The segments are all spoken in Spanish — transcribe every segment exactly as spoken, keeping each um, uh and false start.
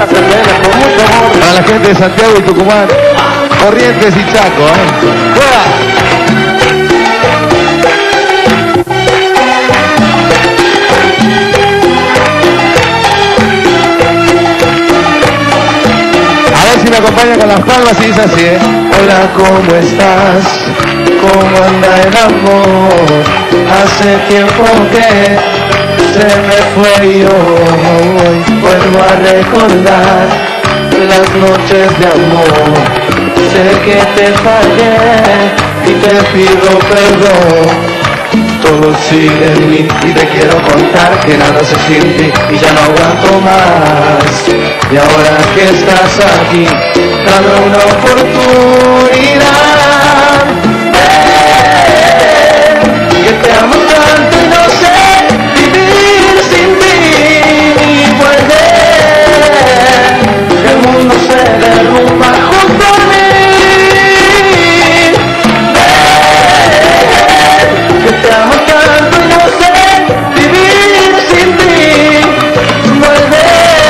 las cervezas con mucho amor. Para la gente de Santiago y Tucumán, Corrientes y Chaco, ¿eh? ¡Juega! Si me acompaña con las palmas y dice así, ¿eh? Hola, ¿cómo estás? ¿Cómo anda el amor? Hace tiempo que se me fue y hoy vuelvo a recordar las noches de amor. Sé que te fallé y te pido perdón. Todo sigue en mí y te quiero contar que nada se siente y ya no aguanto más. Y ahora que estás aquí, dame una oportunidad. Ven, que te amo tanto y no sé vivir sin ti. Y vuelve, el mundo se derrumba junto a mí. Ven, que te amo tanto y no sé vivir sin ti. Vuelve,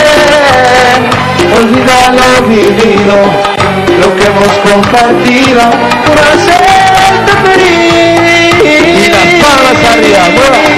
olvida lo vivido, lo que hemos compartido por hacerte feliz. Y las palmas arriba, mueva.